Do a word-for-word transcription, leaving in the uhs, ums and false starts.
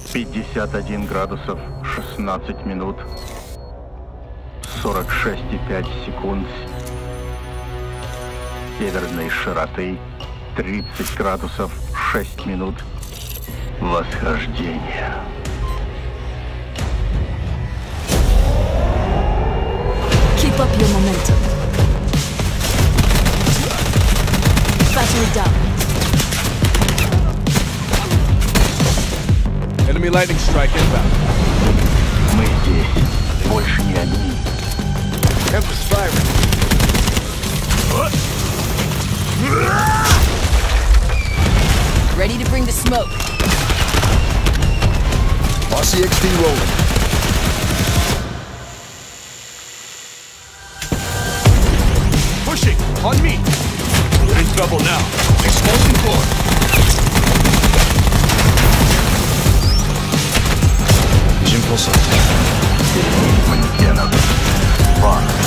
пятьдесят один градусов шестнадцать минут сорок шесть и пять секунд. Северной широты тридцать градусов шесть минут. Восхождение. Keep up your momentum. Battery down. Enemy lightning strike inbound. Мы здесь. Больше не одни. Tempest firing. Ready to bring the smoke. R C X D rolling. Pushing! On me! We're in trouble now. Expulsion core. Impulse. Манекенов. Ван.